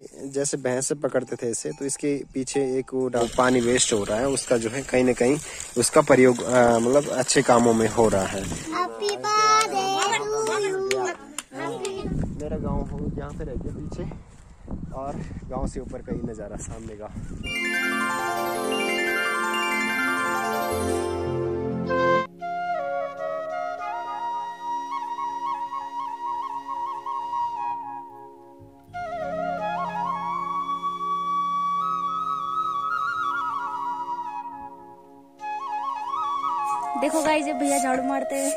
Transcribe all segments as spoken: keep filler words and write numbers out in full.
जैसे भैंस से पकड़ते थे इसे, तो इसके पीछे एक वो पानी वेस्ट हो रहा है, उसका जो है कहीं ना कहीं उसका प्रयोग मतलब अच्छे कामों में हो रहा है। मेरा गांव हो यहाँ पे रह गया पीछे, और गांव से ऊपर का ही नज़ारा सामने का। देखो गाइस, ये भैया झाड़ू मारते हैं।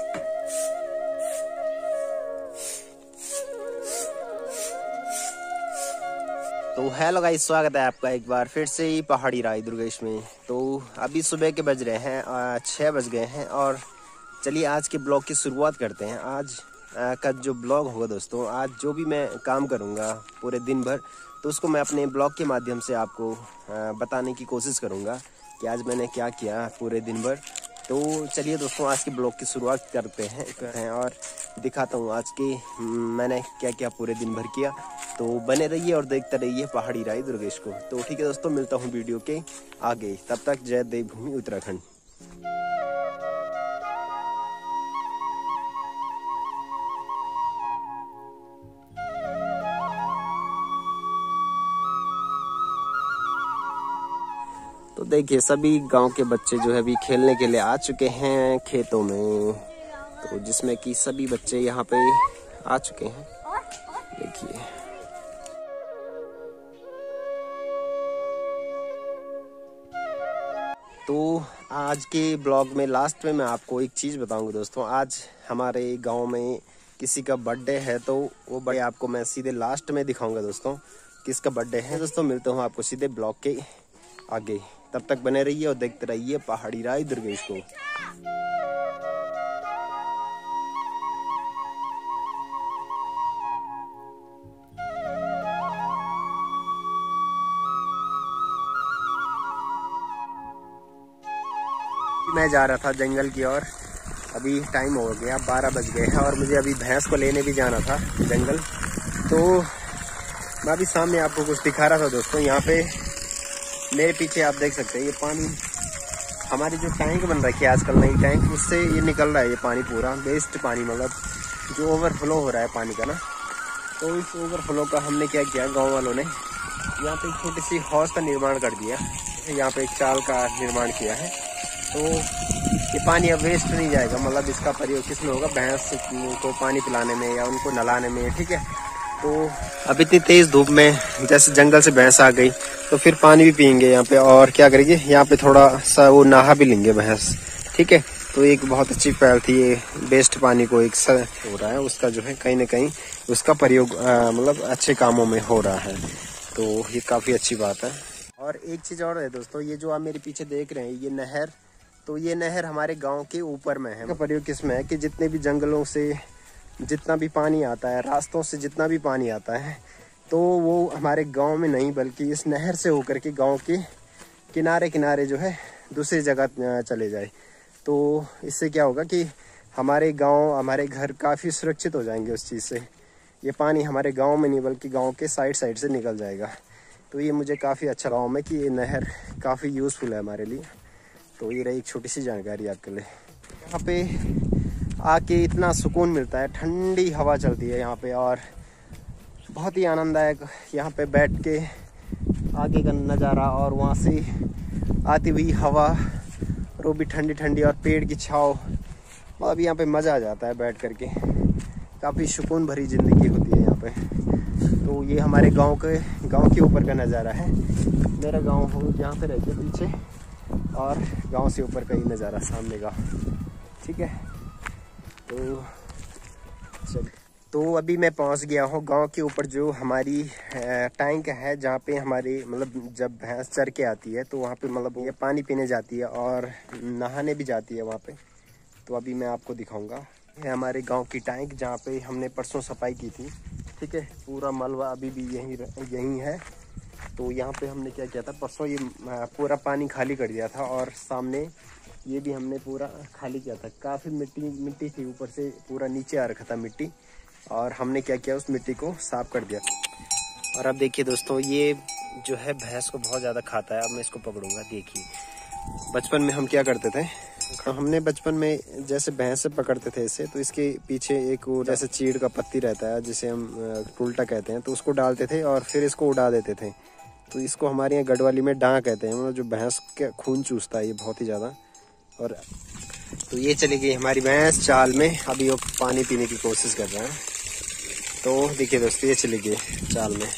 तो हेलो गाइस, स्वागत है आपका एक बार फिर से ही पहाड़ी राय दुर्गेश में। तो अभी सुबह के बज रहे हैं छः बज गए हैं, और चलिए आज के ब्लॉग की शुरुआत करते हैं। आज आ, का जो ब्लॉग होगा दोस्तों, आज जो भी मैं काम करूंगा पूरे दिन भर, तो उसको मैं अपने ब्लॉग के माध्यम से आपको आ, बताने की कोशिश करूंगा कि आज मैंने क्या किया पूरे दिन भर। तो चलिए दोस्तों, आज के ब्लॉग की शुरुआत करते हैं और दिखाता हूँ आज के मैंने क्या क्या पूरे दिन भर किया। तो बने रहिए और देखते रहिए पहाड़ी राय दुर्गेश को। तो ठीक है दोस्तों, मिलता हूँ वीडियो के आगे, तब तक जय देवभूमि उत्तराखंड। तो देखिए, सभी गांव के बच्चे जो है अभी खेलने के लिए आ चुके हैं खेतों में, तो जिसमें कि सभी बच्चे यहाँ पे आ चुके हैं। देखिए, तो आज के ब्लॉग में लास्ट में मैं आपको एक चीज़ बताऊंगा दोस्तों। आज हमारे गांव में किसी का बर्थडे है, तो वो बर्थडे आपको मैं सीधे लास्ट में दिखाऊंगा दोस्तों, किसका बर्थडे है। दोस्तों मिलता हूँ आपको सीधे ब्लॉग के आगे, तब तक बने रहिए और देखते रहिए पहाड़ी राय दुर्गेश को। मैं जा रहा था जंगल की ओर, अभी टाइम हो गया बारह बज गए हैं, और मुझे अभी भैंस को लेने भी जाना था जंगल। तो मैं अभी सामने आपको कुछ दिखा रहा था दोस्तों। यहाँ पे मेरे पीछे आप देख सकते हैं, ये पानी हमारी जो टैंक बन रखी है आजकल नई टैंक, उससे ये निकल रहा है ये पानी, पूरा वेस्ट पानी, मतलब जो ओवरफ्लो हो रहा है पानी का ना। तो इस ओवरफ्लो का हमने क्या किया, गांव वालों ने यहाँ पे एक छोटी सी हौज का निर्माण कर दिया, यहाँ पे एक चाल का निर्माण किया है। तो ये पानी अब वेस्ट नहीं जाएगा, मतलब इसका प्रयोग किसमें होगा, भैंस को पानी पिलाने में या उनको नहलाने में, ठीक है। तो अब इतनी तेज धूप में जैसे जंगल से भैंस आ गई, तो फिर पानी भी पियेंगे यहाँ पे, और क्या करेंगे यहाँ पे थोड़ा सा वो नहा भी लेंगे भैंस, ठीक है। तो एक बहुत अच्छी पहल थी ये, वेस्ट पानी को एक सर हो रहा है, उसका जो है कहीं ना कहीं उसका प्रयोग मतलब अच्छे कामों में हो रहा है, तो ये काफ़ी अच्छी बात है। और एक चीज़ और है दोस्तों, ये जो आप मेरे पीछे देख रहे हैं ये नहर, तो ये नहर हमारे गाँव के ऊपर में है। प्रयोग किसमें है कि जितने भी जंगलों से जितना भी पानी आता है, रास्तों से जितना भी पानी आता है, तो वो हमारे गांव में नहीं बल्कि इस नहर से होकर के गांव के किनारे किनारे जो है दूसरी जगह चले जाए। तो इससे क्या होगा कि हमारे गांव, हमारे घर काफ़ी सुरक्षित हो जाएंगे उस चीज़ से। ये पानी हमारे गांव में नहीं बल्कि गांव के साइड साइड से निकल जाएगा। तो ये मुझे काफ़ी अच्छा गाँव में कि ये नहर काफ़ी यूज़फुल है हमारे लिए। तो ये रही एक छोटी सी जानकारी आपके लिए। यहाँ पे आके इतना सुकून मिलता है, ठंडी हवा चलती है यहाँ पे, और बहुत ही आनंददायक यहाँ पे बैठ के आगे का नज़ारा, और वहाँ से आती हुई हवा, और वो भी ठंडी ठंडी, और पेड़ की छाँव, अब यहाँ पे मज़ा आ जाता है बैठ करके। काफ़ी सुकून भरी ज़िंदगी होती है यहाँ पे। तो ये हमारे गांव के गांव के ऊपर का नज़ारा है। मेरा गांव हो यहाँ पे रह गया पीछे, और गांव से ऊपर का ही नज़ारा सामने का, ठीक है। तो चल तो अभी मैं पहुंच गया हूँ गांव के ऊपर, जो हमारी टैंक है, जहाँ पे हमारी मतलब जब भैंस चर के आती है तो वहाँ पे मतलब ये पानी पीने जाती है और नहाने भी जाती है वहाँ पे। तो अभी मैं आपको दिखाऊंगा, ये हमारे गांव की टैंक जहाँ पे हमने परसों सफाई की थी, ठीक है। पूरा मलबा अभी भी यहीं यहीं है। तो यहाँ पे हमने क्या किया था, परसों ये पूरा पानी खाली कर दिया था, और सामने ये भी हमने पूरा खाली किया था। काफ़ी मिट्टी मिट्टी थी, ऊपर से पूरा नीचे आ रखा था मिट्टी, और हमने क्या किया, उस मिट्टी को साफ कर दिया। और अब देखिए दोस्तों, ये जो है भैंस को बहुत ज्यादा खाता है। अब मैं इसको पकड़ूंगा। देखिए बचपन में हम क्या करते थे, हमने बचपन में जैसे भैंस से पकड़ते थे इसे, तो इसके पीछे एक वो जैसे चीड़ का पत्ती रहता है जिसे हम टुलटा कहते हैं, तो उसको डालते थे और फिर इसको उड़ा देते थे। तो इसको हमारे यहाँ गढ़वाली में डां कहते हैं, मतलब जो भैंस का खून चूसता है ये बहुत ही ज्यादा। और तो ये चली गई हमारी भैंस चाल में। अभी वो पानी पीने की कोशिश कर रहा है। तो देखिए दोस्तों, ये चली गई चाल में।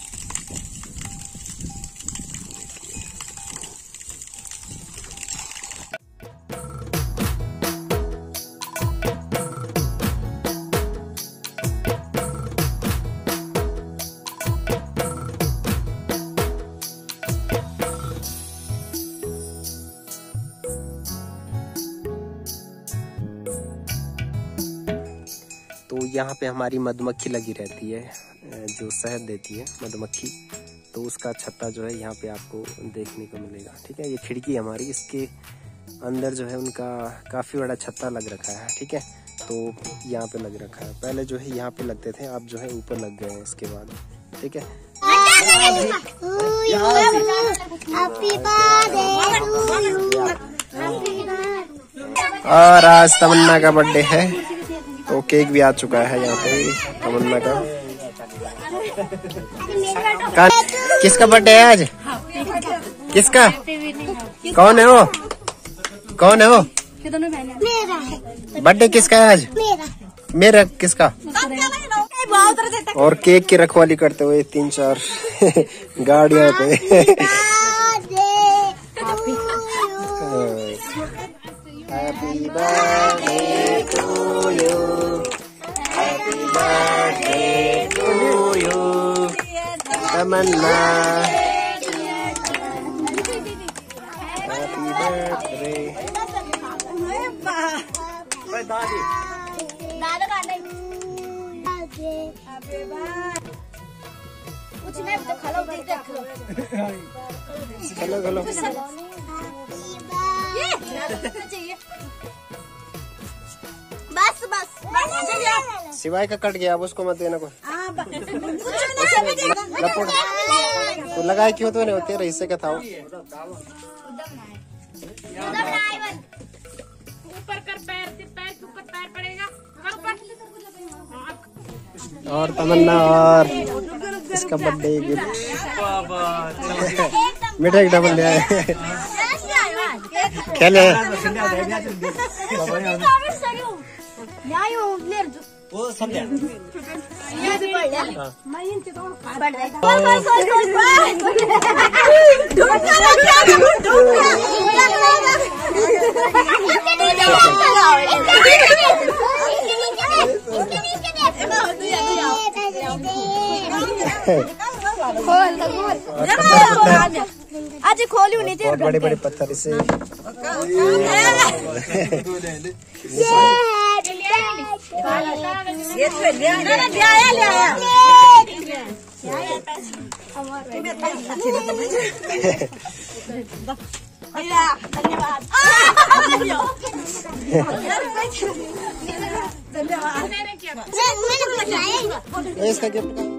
तो यहाँ पे हमारी मधुमक्खी लगी रहती है, जो शहद देती है मधुमक्खी। तो उसका छत्ता जो है यहाँ पे आपको देखने को मिलेगा। ठीक है, ये खिड़की हमारी, इसके अंदर जो है उनका काफ़ी बड़ा छत्ता लग रखा है। ठीक है, तो यहाँ पे लग रखा है। पहले जो है यहाँ पे लगते थे, अब जो है ऊपर लग गए हैं इसके बाद। ठीक है, और आज तमन्ना का बर्थडे है, तो केक भी आ चुका है यहाँ पे तमन्ना का। का किसका बर्थडे है आज? किसका? कौन है वो? कौन है वो? बर्थडे किसका है आज? मेरा। किसका? और केक की रखवाली करते हुए तीन चार गाड़ियां पे। Happy birthday to you, happy birthday to you Tamanna, happy birthday. खलो खलो बस बस सिवाय का कट गया, अब उसको मत देना कोई। लपोड़ तो लगाए क्यों? तो नहीं होते तेरे हिस्से का था वो। ऊपर कर पैर, पैर के ऊपर पैर पड़ेगा। और तमन्ना और इसका बर्थडे गिफ्ट मिठाई डबल ले आए। खेले वो समझा। आज खोलू नीचे बहुत बड़े बड़े पत्थर से। धन्यवाद। इसका गिफ्ट